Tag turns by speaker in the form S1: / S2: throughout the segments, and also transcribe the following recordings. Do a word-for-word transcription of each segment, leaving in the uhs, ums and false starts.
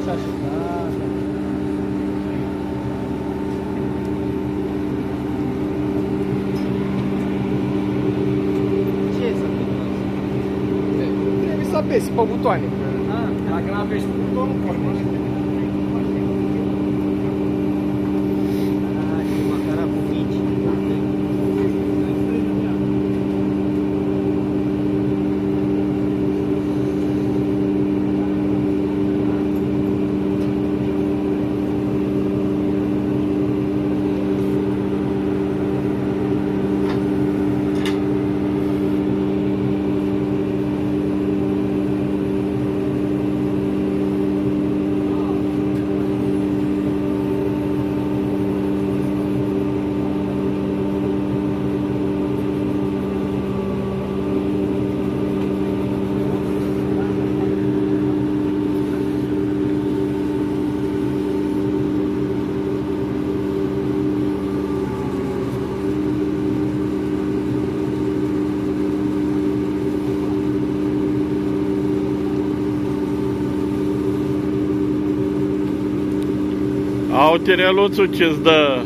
S1: așa și da, da. Ce e să filmezi?
S2: Trebuie să apesi pe butoane.
S1: Ah, dacă nu apeși pe butonul, pornești. Ah, și macara cu mici.
S3: Au tireluțul ce-ți dă.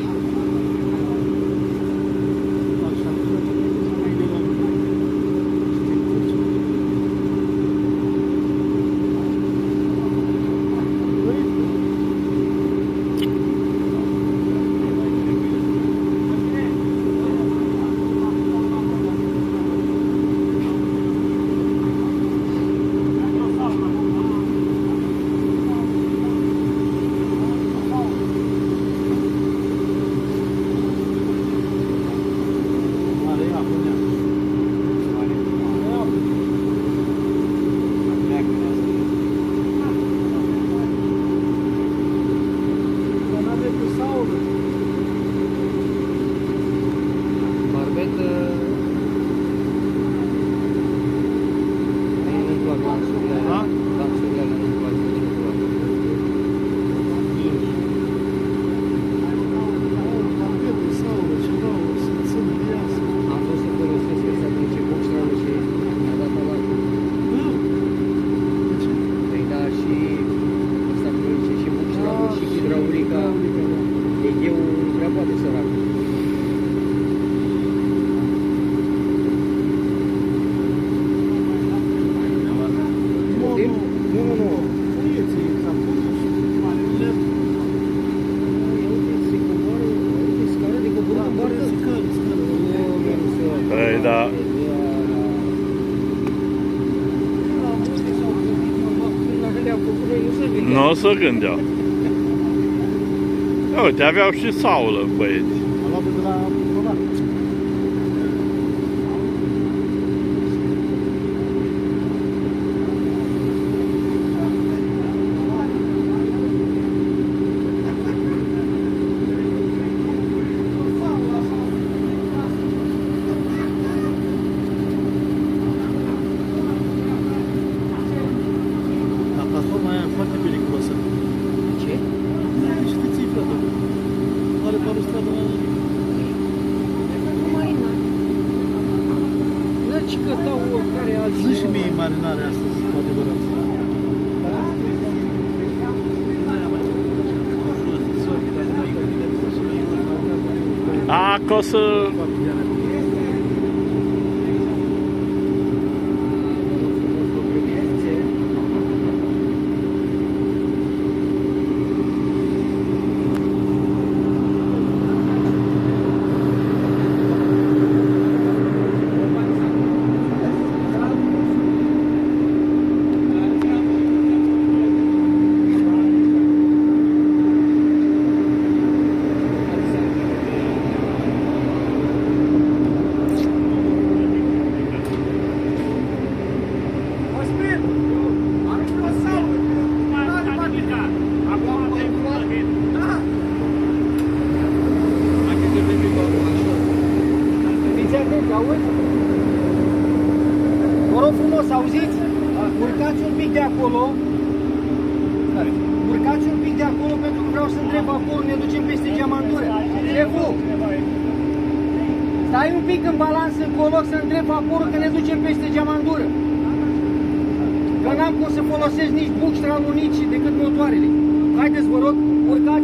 S3: Păi da. Nu o să gândeau. Uite, aveau și saulă, băieți.
S2: Am luat de la Covar. Zi și mie marinarea astăzi, cu adevărat.
S3: A, că o să...
S1: Vă rog frumos, auziți? Urcați un pic de acolo. Urcați un pic de acolo pentru că vreau să întreb acolo, ne ducem peste geamandură. Șeful! Stai un pic în balansă încolo să întreb acolo că ne ducem peste geamandură. Că Că n-am cum să folosesc nici buxtralul, nici decât motoarele. Haideți, vă rog, urcați